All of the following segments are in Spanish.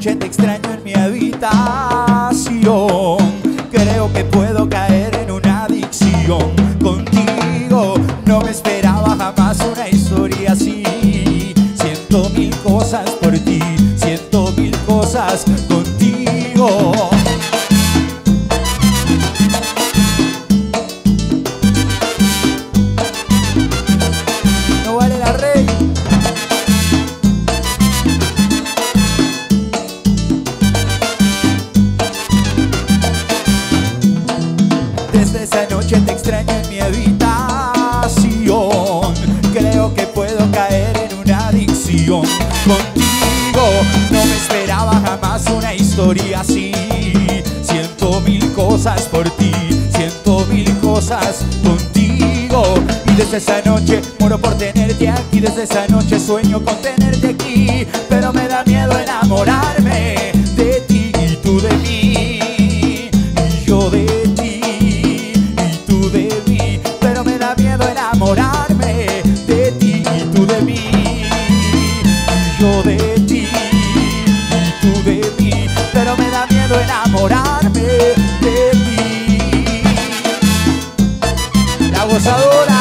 noche te extraño en mi habitación. Creo que puedo caer en una adicción contigo. No me esperaba jamás una historia así. Siento mil cosas por ti, siento mil cosas contigo. No vale la rey. Desde esa noche te extraño en mi habitación. Creo que puedo caer en una adicción contigo. No me esperaba jamás una historia así. Siento mil cosas por ti, siento mil cosas contigo. Y desde esa noche muero por tenerte aquí. Desde esa noche sueño con tenerte aquí. Pero me da miedo enamorarme de ti y tú de mí. Y yo de ti y tú de mí. Pero me da miedo enamorarme de ti y tú de mí. Y yo de ti y tú de mí. Pero me da miedo enamorarme de ti. La gozadora.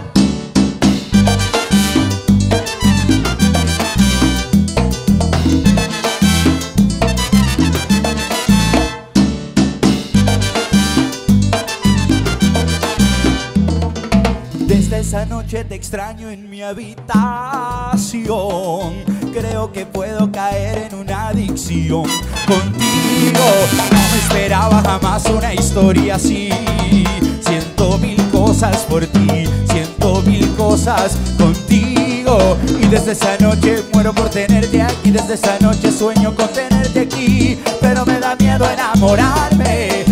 Desde esa noche te extraño en mi habitación. Creo que puedo caer en una adicción contigo. No me esperaba jamás una historia así. Siento mil cosas por ti, siento mil cosas contigo. Y desde esa noche muero por tenerte aquí. Desde esa noche sueño con tenerte aquí. Pero me da miedo enamorarme